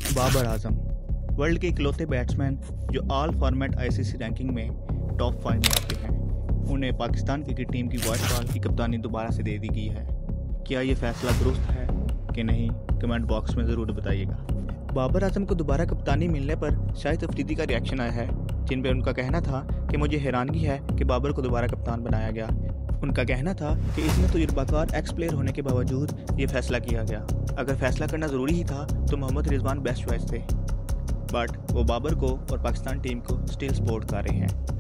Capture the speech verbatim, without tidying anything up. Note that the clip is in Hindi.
बाबर आजम वर्ल्ड के इकलौते बैट्समैन जो ऑल फॉर्मेट आईसीसी रैंकिंग में टॉप फाइव में आते हैं। उन्हें पाकिस्तान क्रिकेट टीम की व्हाइट बॉल की कप्तानी दोबारा से दे दी गई है। क्या ये फैसला दुरुस्त है कि नहीं, कमेंट बॉक्स में ज़रूर बताइएगा। बाबर आजम को दोबारा कप्तानी मिलने पर शाहिद अफरीदी का रिएक्शन आया है, जिन पर उनका कहना था कि मुझे हैरानगी है कि बाबर को दोबारा कप्तान बनाया गया। उनका कहना था कि इसमें तजुर्बाकार एक्स प्लेयर होने के बावजूद ये फैसला किया गया। अगर फैसला करना ज़रूरी ही था तो मोहम्मद रिजवान बेस्ट चॉइस थे, बट वो बाबर को और पाकिस्तान टीम को स्टिल सपोर्ट कर रहे हैं।